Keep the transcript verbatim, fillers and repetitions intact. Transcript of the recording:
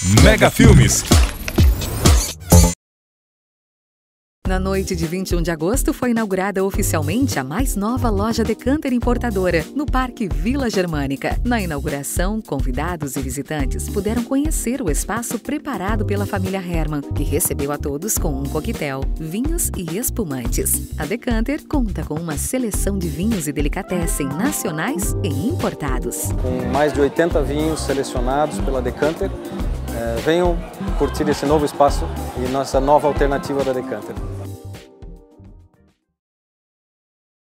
Mega Filmes. Na noite de vinte e um de agosto foi inaugurada oficialmente a mais nova loja Decanter importadora, no Parque Vila Germânica. Na inauguração, convidados e visitantes puderam conhecer o espaço preparado pela família Hermann, que recebeu a todos com um coquetel, vinhos e espumantes. A Decanter conta com uma seleção de vinhos e delicatessen nacionais e importados. Com mais de oitenta vinhos selecionados pela Decanter, eh, venham curtir esse novo espaço e nossa nova alternativa da Decanter.